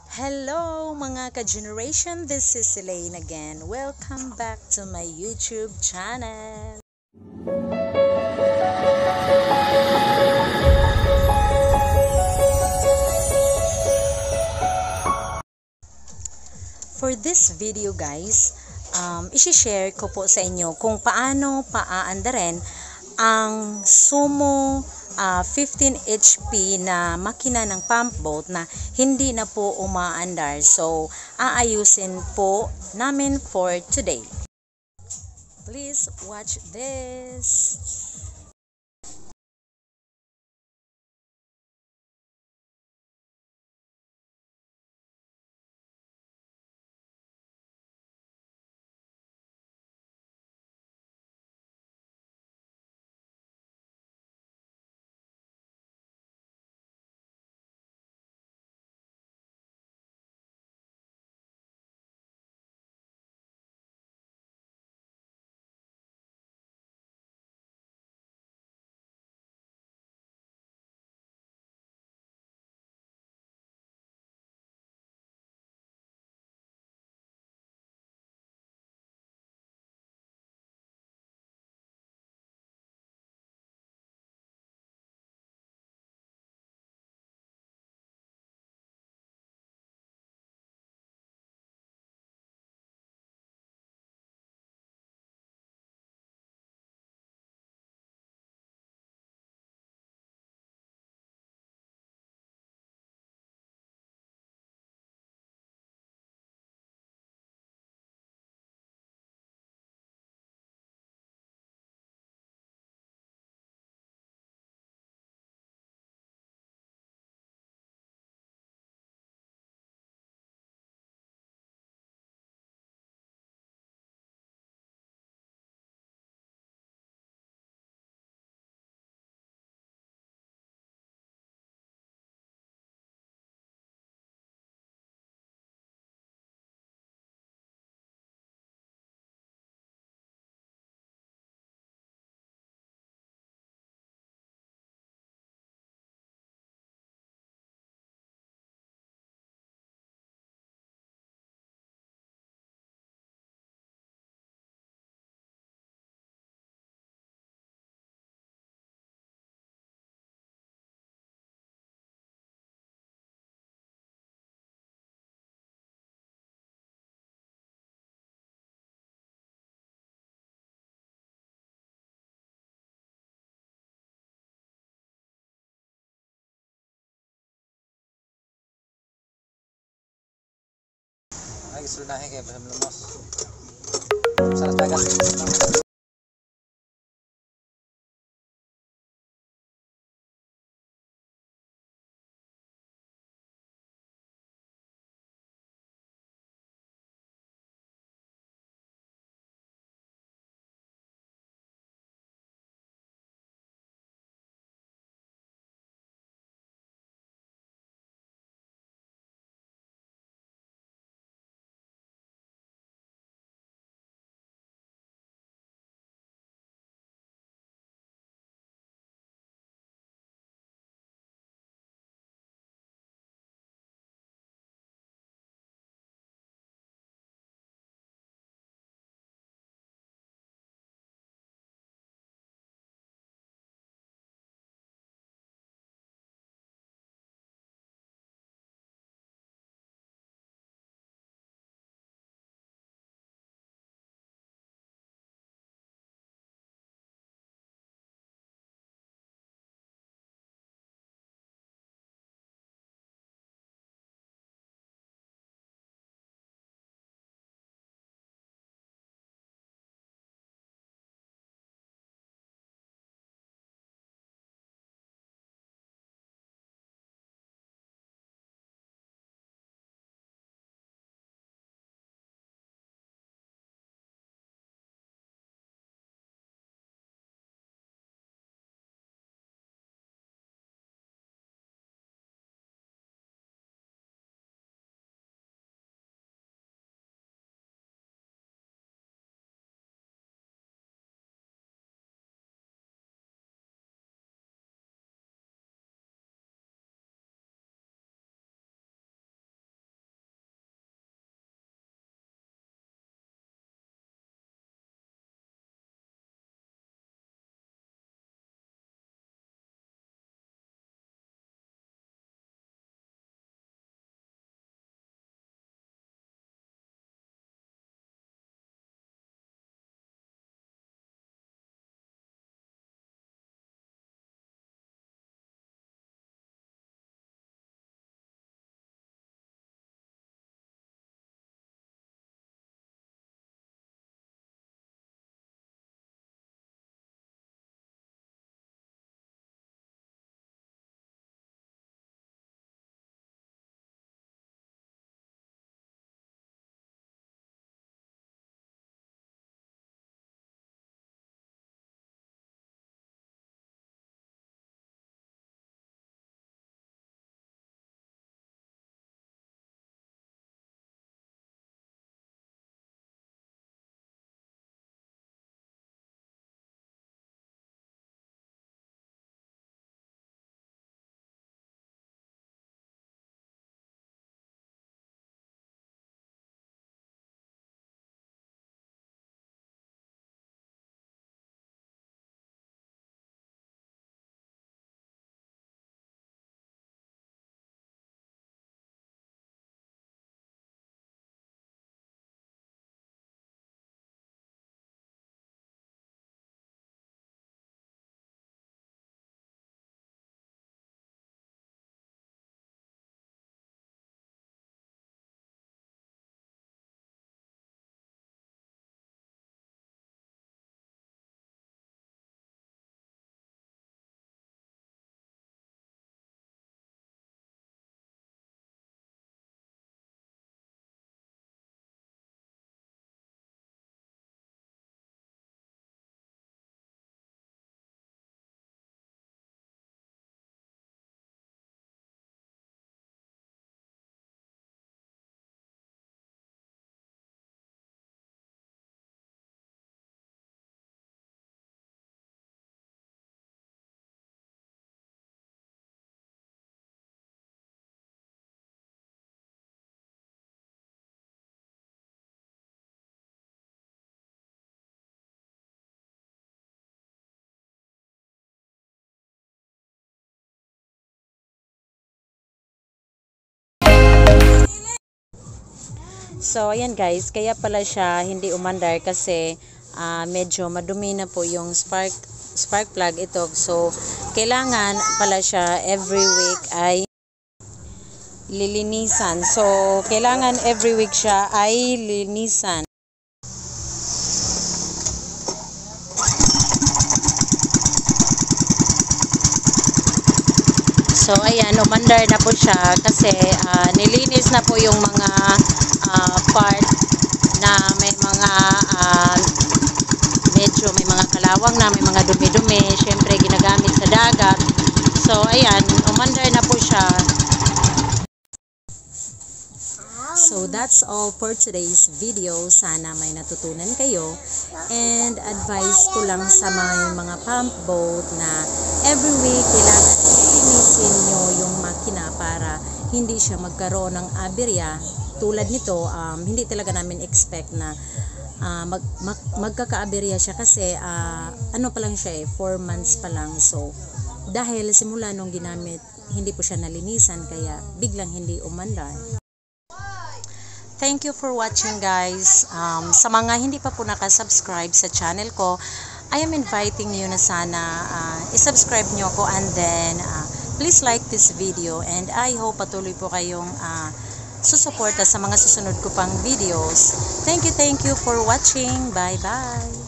Hello mga ka-generation, this is Elaine again. Welcome back to my YouTube channel. For this video guys, isi-share ko po sa inyo kung paano paaandarin ang Sumo 15 HP na makina ng pump boat na hindi na po umaandar. So, aayusin po namin for today. Please watch this. Ay, gusto na kayo pasam lumos. Sa dagat. So, ayan guys, kaya pala siya hindi umandar kasi medyo madumi na po yung spark plug ito. So, kailangan pala siya every week ay lilinisan. So, kailangan every week siya ay linisan. So, ayan, umandar na po siya kasi nilinis na po yung mga part na may mga medyo may mga kalawang na, may mga dumi-dumi, syempre ginagamit sa dagat. So, ayan, umandar na po siya. So, that's all for today's video. Sana may natutunan kayo. And advice ko lang sa mga pump boat na every week kailangan linisin nyo yung makina para hindi siya magkaroon ng aberya. Tulad nito, hindi talaga namin expect na magkaka-aberya siya kasi ano pa lang siya 4 months pa lang. So, dahil simula nung ginamit, hindi po siya nalinisan kaya biglang hindi umandar. Thank you for watching guys. Sa mga hindi pa po nakasubscribe sa channel ko, I am inviting you na sana isubscribe nyo ko and then please like this video and I hope patuloy po kayong susuporta sa mga susunod ko pang videos. Thank you for watching. Bye bye.